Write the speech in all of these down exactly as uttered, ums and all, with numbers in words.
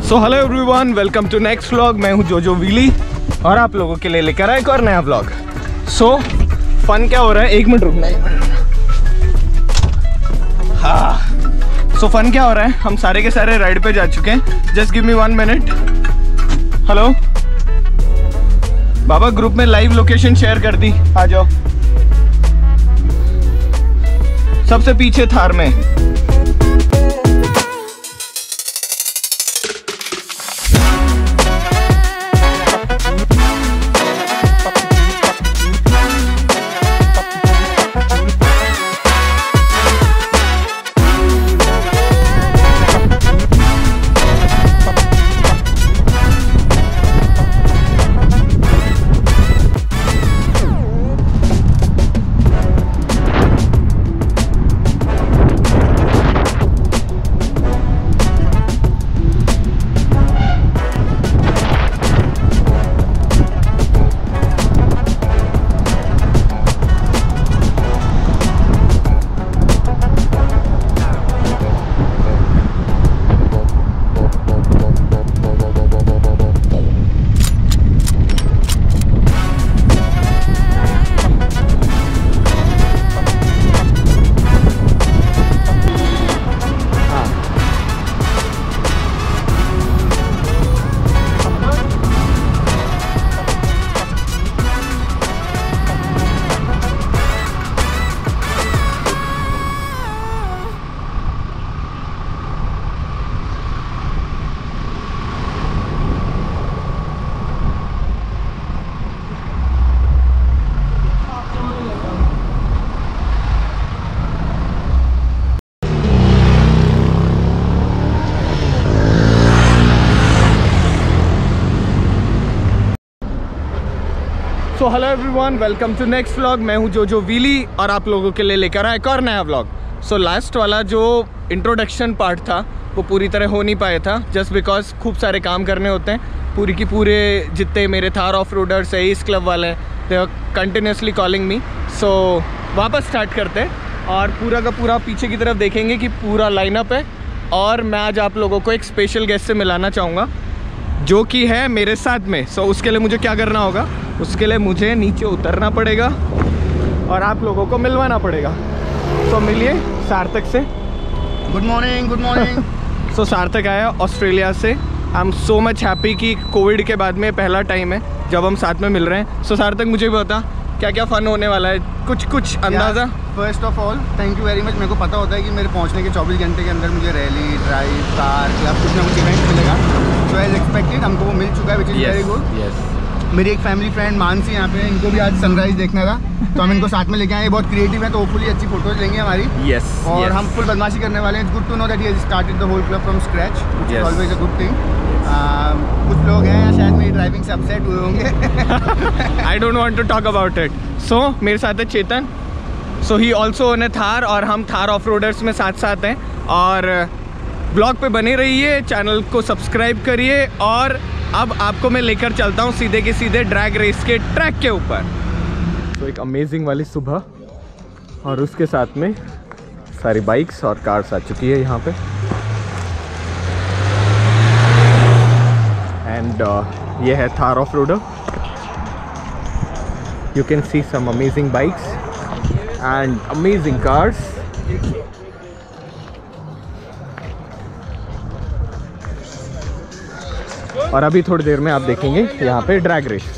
So hello everyone, welcome to next vlog. मैं हूं जोजो विली और आप लोगों के लिए लेकर आया एक और नया व्लॉग। सो फन क्या हो रहा है, एक मिनट रुकना है। हाँ, सो फन क्या हो रहा है, हम सारे के सारे राइड पे जा चुके हैं। Just give me one minute. Hello बाबा, ग्रुप में लाइव लोकेशन शेयर कर दी, आ जाओ। सबसे पीछे थार में। So hello everyone, welcome to next vlog. मैं हूं जोजो विली और आप लोगों के लिए लेकर आया एक और नया व्लॉग। सो लास्ट वाला जो इंट्रोडक्शन पार्ट था वो पूरी तरह हो नहीं पाया था, जस्ट बिकॉज खूब सारे काम करने होते हैं। पूरी की पूरे जितने मेरे थार ऑफ रोडर्स है, इस क्लब वाले हैं, they are continuously calling me. So वापस स्टार्ट करते हैं और पूरा का पूरा पीछे की तरफ देखेंगे कि पूरा लाइनअप है। और मैं आज आप लोगों को एक स्पेशल गेस्ट से मिलाना चाहूँगा जो कि है मेरे साथ में। सो so, उसके लिए मुझे क्या करना होगा, उसके लिए मुझे नीचे उतरना पड़ेगा और आप लोगों को मिलवाना पड़ेगा। सो so, मिलिए सार्थक से। Good morning. Good morning. So Sarthak आया ऑस्ट्रेलिया से। I am so much happy कि कोविड के बाद में पहला टाइम है जब हम साथ में मिल रहे हैं। सो so, सार्थक मुझे भी बता क्या क्या फ़न होने वाला है, कुछ कुछ अंदाज़ा। First of all thank you very much. मेरे को पता होता है कि मेरे पहुंचने के चौबीस घंटे के अंदर मुझे रैली, ड्राइव, कार, क्लब कुछ ना कुछ इवेंट मिलेगा। सो एज एक्सपेक्टेड हमको वो मिल चुका है, विच इज़ वेरी गुड। मेरी एक फैमिली फ्रेंड मानसी यहाँ पे, इनको भी आज सनराइज देखना था तो हम इनको साथ में लेके आए। बहुत क्रिएटिव है तो होपफुली अच्छी फोटोज लेंगे हमारी। yes, और yes. हम फुल बदमाशी करने वाले हैं। It's good to know that he has started the whole club from scratch, which is always a good thing. कुछ लोग हैं शायद मेरी ड्राइविंग से अपसेट हुए होंगे। I don't want to talk about it. So मेरे साथ है Chetan. So he also own a Thar और हम थार ऑफ रोडर्स में साथ साथ हैं। और ब्लॉग पे बने रहिए, चैनल को सब्सक्राइब करिए। और अब आपको मैं लेकर चलता हूँ सीधे के सीधे ड्रैग रेस के ट्रैक के ऊपर। तो एक अमेजिंग वाली सुबह और उसके साथ में सारी बाइक्स और कार्स आ चुकी है यहाँ पे। एंड uh, ये है Thar off roader. You can see some amazing bikes and amazing cars. और अभी थोड़ी देर में आप देखेंगे यहाँ पे drag race.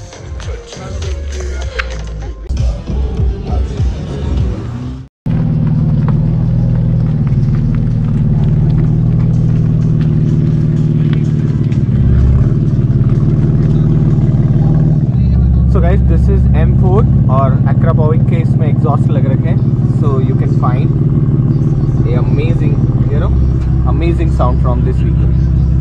So guys, this is M four और एक्राबॉविक के इसमें एग्जॉस्ट लग रखे हैं। So you can find a amazing, you know, amazing sound from this vehicle.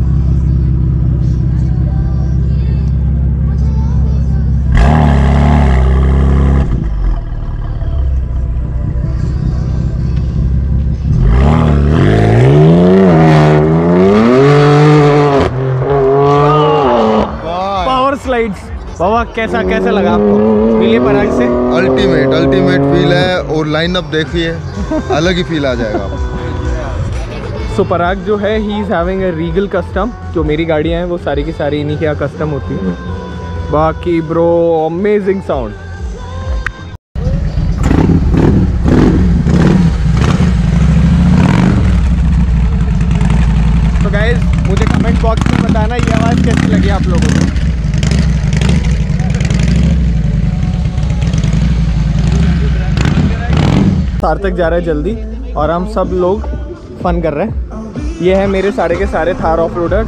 बाबा कैसा कैसा लगा आपको मिलिए पराग से? अल्टीमेट अल्टीमेट फील है और लाइनअप देखिए अलग ही फील आ जाएगा। सो पराग जो है he is having a Regal custom. जो मेरी गाड़ियाँ हैं वो सारी की सारी इन्हीं के यहाँ कस्टम होती है। बाकी ब्रो अमेजिंग साउंड। तो गाइस मुझे कमेंट बॉक्स में बताना ये आवाज़ कैसी लगी आप लोगों को। सार्थक जा रहा है जल्दी और हम सब लोग फन कर रहे हैं। ये है मेरे सारे के सारे Thar off roaders.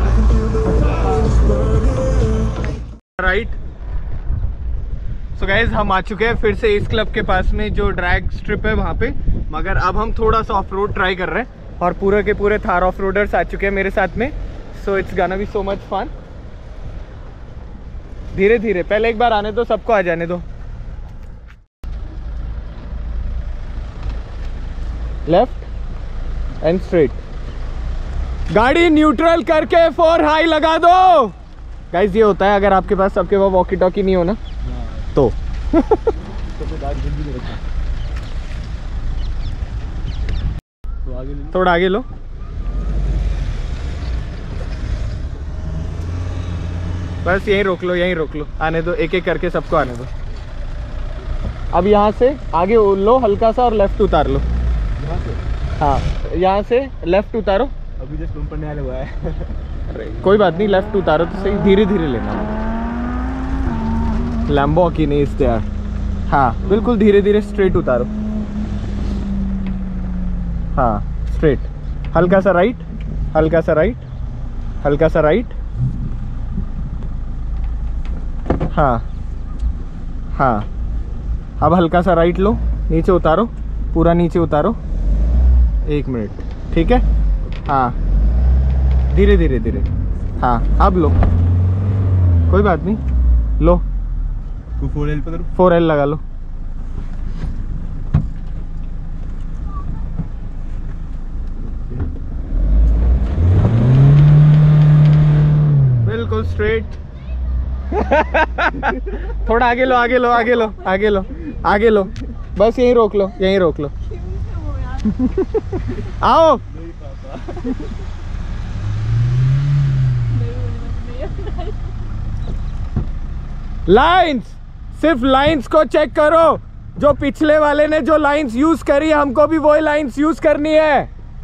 Right so guys हम आ चुके हैं फिर से इस क्लब के पास में जो ड्रैग स्ट्रिप है वहाँ पे, मगर अब हम थोड़ा सा ऑफ रोड ट्राई कर रहे हैं और पूरे के पूरे थार ऑफ रोडर्स आ चुके हैं मेरे साथ में। So it's gonna be so much fun. धीरे धीरे पहले एक बार आने दो, सबको आ जाने दो। लेफ्ट एंड स्ट्रेट, गाड़ी न्यूट्रल करके फोर हाई लगा दो। गाइस ये होता है अगर आपके पास सबके पास वॉकी टॉकी नहीं हो ना तो थोड़ा आगे लो। बस यहीं रोक लो, यहीं रोक लो, आने दो, एक एक करके सबको आने दो। अब यहाँ से आगे लो हल्का सा और लेफ्ट उतार लो। हाँ यहाँ से लेफ्ट उतारो। अभी जस्ट पंप पड़ने वाला हुआ है। अरे कोई बात नहीं, लेफ्ट उतारो तो सही, धीरे धीरे लेना। Lamborghini is there. हाँ बिल्कुल धीरे धीरे स्ट्रेट उतारो। हाँ स्ट्रेट, हल्का सा राइट, हल्का सा राइट, हल्का सा राइट। हाँ हाँ अब हल्का सा राइट लो, नीचे उतारो, पूरा नीचे उतारो। एक मिनट, ठीक है। हाँ धीरे धीरे धीरे। हाँ अब लो, कोई बात नहीं, लो फोर एल पे करो, फोर एल लगा लो। बिल्कुल स्ट्रेट। थोड़ा आगे लो, आगे लो, आगे लो, आगे लो, आगे लो, बस यहीं रोक लो, यहीं रोक लो। आओ लाइंस, सिर्फ लाइंस को चेक करो। जो पिछले वाले ने जो लाइंस यूज करी हमको भी वही लाइंस यूज करनी है।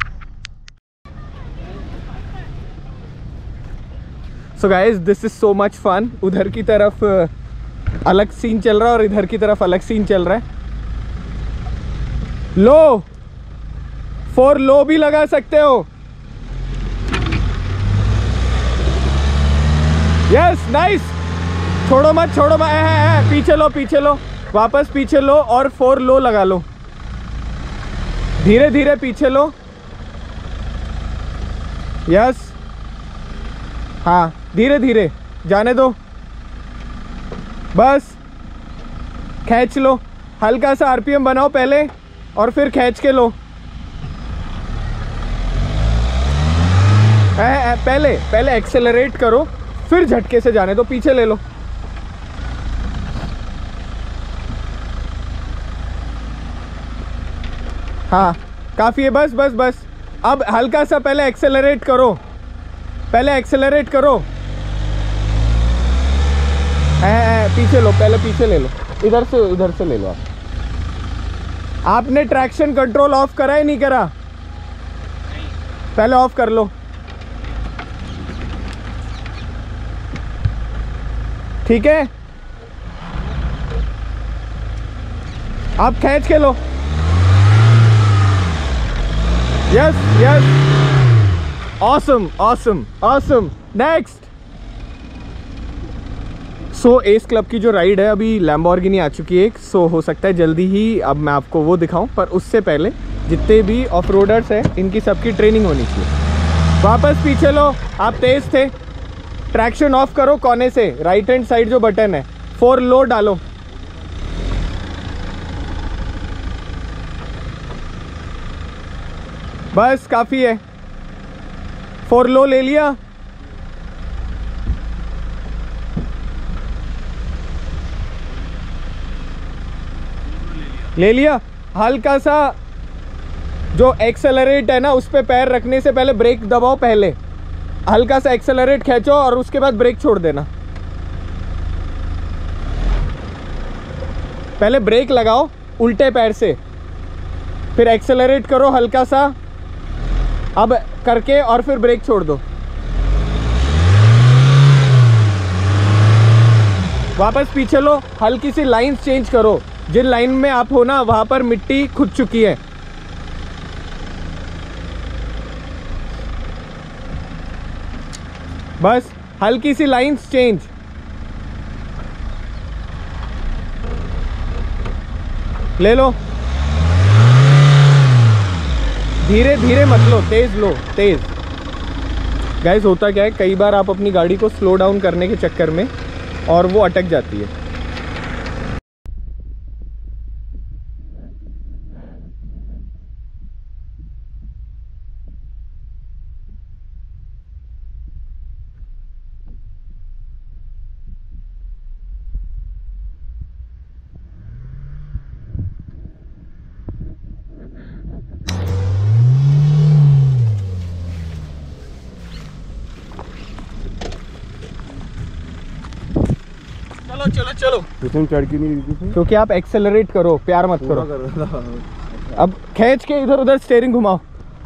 So guys this is so much fun. उधर की तरफ अलग सीन चल रहा है और इधर की तरफ अलग सीन चल रहा है। लो फोर लो भी लगा सकते हो। यस नाइस, छोड़ो मत, छोड़ो मत, है, है, पीछे लो, पीछे लो, वापस पीछे लो और फोर लो लगा लो। धीरे धीरे पीछे लो। यस हाँ धीरे धीरे जाने दो, बस खींच लो। हल्का सा आरपीएम बनाओ पहले और फिर खींच के लो। है, है, पहले पहले एक्सेलरेट करो फिर झटके से जाने दो, पीछे ले लो। हाँ काफ़ी है, बस बस बस। अब हल्का सा पहले एक्सेलरेट करो, पहले एक्सेलरेट करो। है, है, पीछे लो, पहले पीछे ले लो, इधर से उधर से ले लो। आप आपने ट्रैक्शन कंट्रोल ऑफ करा है नहीं करा? पहले ऑफ कर लो, ठीक है। आप खींच के लो। Yes yes, awesome awesome awesome. Next. So S club की जो राइड है अभी लैम्बोर्गिनी आ चुकी है एक। सो हो सकता है जल्दी ही अब मैं आपको वो दिखाऊं, पर उससे पहले जितने भी ऑफ रोडर्स हैं इनकी सबकी ट्रेनिंग होनी चाहिए। वापस पीछे लो, आप तेज थे। ट्रैक्शन ऑफ करो कोने से, राइट हैंड साइड जो बटन है, फोर लो डालो। बस काफ़ी है, फोर लो ले लिया। ले लिया हल्का सा जो एक्सेलरेट है ना उस पे पैर रखने से पहले ब्रेक दबाओ, पहले हल्का सा एक्सेलरेट खींचो और उसके बाद ब्रेक छोड़ देना। पहले ब्रेक लगाओ उल्टे पैर से, फिर एक्सेलरेट करो हल्का सा अब करके और फिर ब्रेक छोड़ दो। वापस पीछे लो, हल्की सी लाइंस चेंज करो, जिन लाइन में आप हो ना वहां पर मिट्टी खुद चुकी है। बस हल्की सी लाइंस चेंज। ले लो, धीरे धीरे मत लो, तेज लो, तेज। गाइस होता क्या है, कई बार आप अपनी गाड़ी को स्लो डाउन करने के चक्कर में और वो अटक जाती है। चलो चलो चलो, इसमें चढ़ के नहीं रही, क्योंकि आप एक्सेलरेट करो, प्यार मत करो। अब खींच के इधर उधर स्टीयरिंग घुमाओ।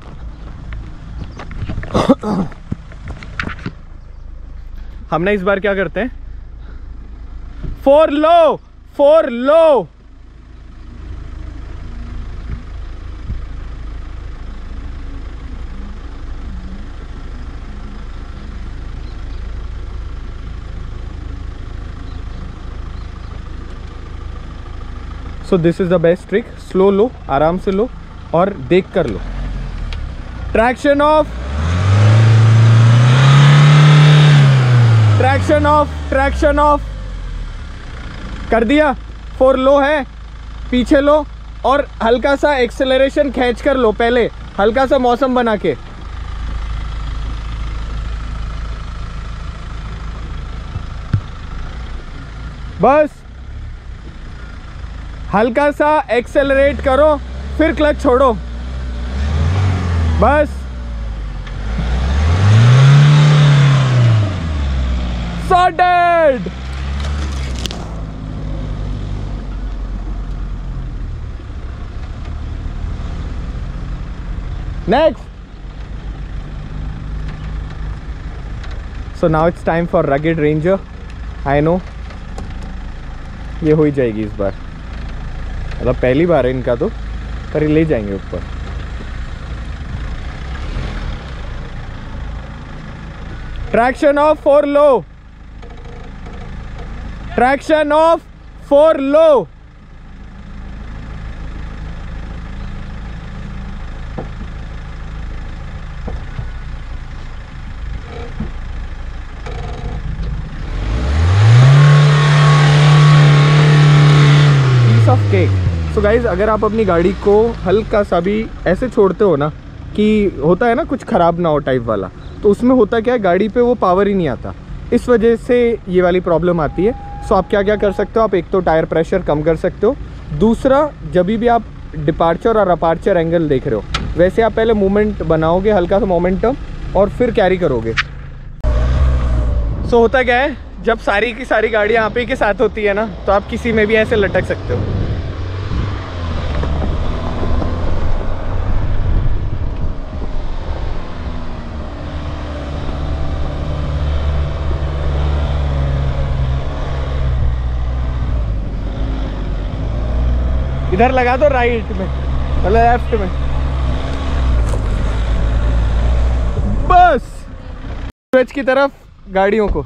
हम ना इस बार क्या करते हैं, four low, four low. So this is the best trick. Slow लो, आराम से लो और देख कर लो। Traction off, traction off, traction off कर दिया। फोर लो है, पीछे लो और हल्का सा एक्सेलरेशन खींच कर लो, पहले हल्का सा मौसम बना के। बस हल्का सा एक्सेलरेट करो, फिर क्लच छोड़ो। बस sorted. Next. So now it's time for rugged ranger. I know ये हो ही जाएगी इस बार, मतलब पहली बार है इनका तो, पर ले जाएंगे ऊपर। Traction off four low, traction off four low. Piece of cake. So guys, अगर आप अपनी गाड़ी को हल्का सा भी ऐसे छोड़ते हो ना, कि होता है ना कुछ ख़राब ना हो टाइप वाला, तो उसमें होता क्या है, गाड़ी पे वो पावर ही नहीं आता, इस वजह से ये वाली प्रॉब्लम आती है। सो आप क्या क्या कर सकते हो, आप एक तो टायर प्रेशर कम कर सकते हो। दूसरा, जब भी आप डिपार्चर और अपार्चर एंगल देख रहे हो, वैसे आप पहले मूवमेंट बनाओगे, हल्का सा मोमेंटम, और फिर कैरी करोगे। सो होता क्या है, जब सारी की सारी गाड़ियाँ आप ही के साथ होती है ना, तो आप किसी में भी ऐसे लटक सकते हो। इधर लगा दो राइट में, मतलब लेफ्ट में। बस सूरज की तरफ गाड़ियों को।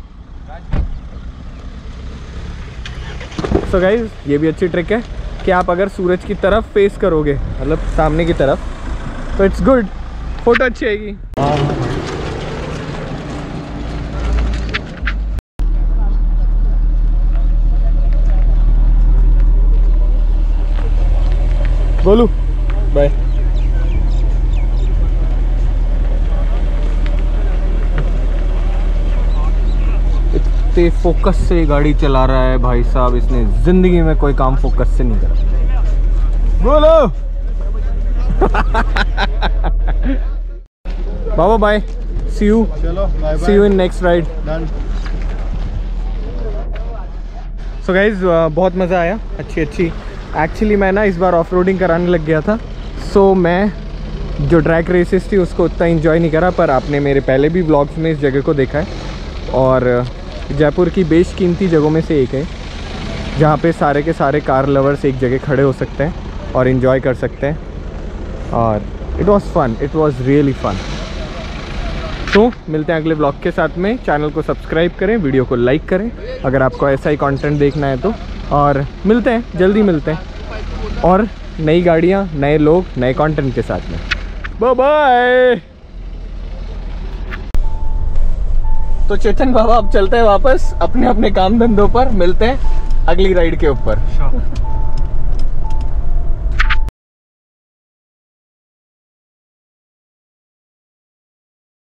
सो गाइज, ये भी अच्छी ट्रिक है कि आप अगर सूरज की तरफ फेस करोगे, मतलब सामने की तरफ, तो इट्स गुड, फोटो अच्छी आएगी। बोलू बाय। इतने फोकस से गाड़ी चला रहा है भाई साहब, इसने जिंदगी में कोई काम फोकस से नहीं करा। बोलो बाबा बाय, सी यू, चलो bye see you in next ride. Done. So guys बहुत मज़ा आया, अच्छी अच्छी। एक्चुअली मैं ना इस बार ऑफ रोडिंग कराने लग गया था, सो so, मैं जो ट्रैक रेसेस थी उसको उतना इंजॉय नहीं करा, पर आपने मेरे पहले भी व्लॉग्स में इस जगह को देखा है। और जयपुर की बेशकीमती जगहों में से एक है जहाँ पे सारे के सारे कार लवर्स एक जगह खड़े हो सकते हैं और इन्जॉय कर सकते हैं। और it was fun, it was really fun. तो मिलते हैं अगले व्लॉग के साथ में। चैनल को सब्सक्राइब करें, वीडियो को लाइक करें अगर आपको ऐसा ही कंटेंट देखना है तो। और मिलते हैं, जल्दी मिलते हैं और नई गाड़ियाँ, नए लोग, नए कंटेंट के साथ में। Bye bye. तो चेतन बाबा अब चलते हैं वापस अपने अपने काम धंधों पर। मिलते हैं अगली राइड के ऊपर।